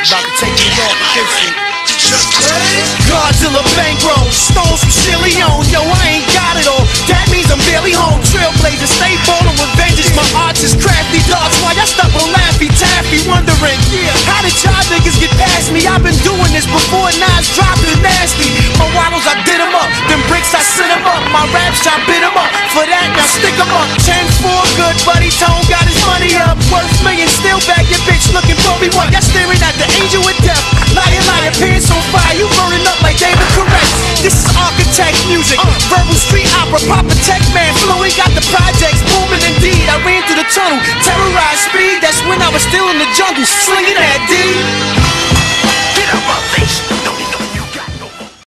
About to take me off with this shit. Godzilla bankroll, stones from Leone. Yo, I ain't got it all. That means I'm barely home. Trailblazer, stay bold and revengeance. My arts is crafty dogs. Why y'all stuck on Laffy Taffy, wondering, how did y'all niggas get past me? I've been doing this before Nas dropped it nasty. My waddles, I did them up. Them bricks, I sent them up. My raps, I bit them up. For that, now stick them up. 10-4, good buddy. Tone got his money up. Worth millions, still bag your bitch looking for me. What? Y'all staring at the angel with death. Liar, liar, pants on fire. You burning up like David Koresh. This is architect music. Verbal street opera. Proper tech man. Fluid got the projects booming indeed. I ran through the tunnel. Terrorized speed. That's when I was still in the jungle. Slinging that D.